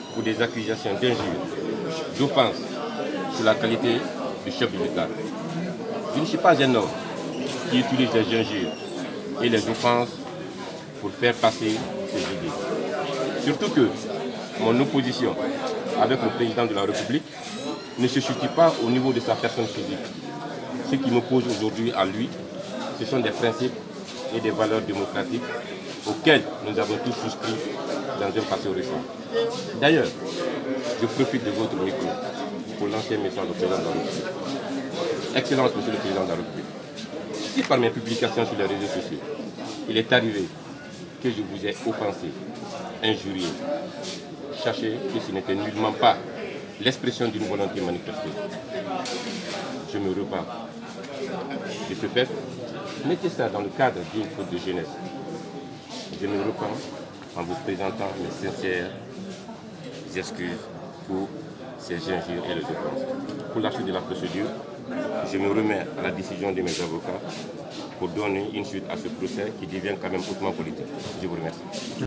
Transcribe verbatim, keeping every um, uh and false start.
pour des accusations d'injures, d'offenses sur la qualité du chef de l'État. Je ne suis pas un homme qui utilise les injures et les offenses pour faire passer ses idées. Surtout que mon opposition avec le président de la République ne se situe pas au niveau de sa personne physique. Ce qui m'oppose aujourd'hui à lui, ce sont des principes et des valeurs démocratiques auxquelles nous avons tous souscrit dans un passé récent. D'ailleurs, je profite de votre micro pour lancer un message au président de la République. Excellence, Monsieur le Président de la République. Si par mes publications sur les réseaux sociaux, il est arrivé que je vous ai offensé, injurié, sachez que ce n'était nullement pas l'expression d'une volonté manifestée. Je me repars. De ce fait, mettez ça dans le cadre d'une faute de jeunesse. Je me repars en vous présentant mes sincères excuses pour ces injures et les offenses. Pour la suite de la procédure, je me remets à la décision de mes avocats pour donner une suite à ce procès qui devient quand même hautement politique. Je vous remercie.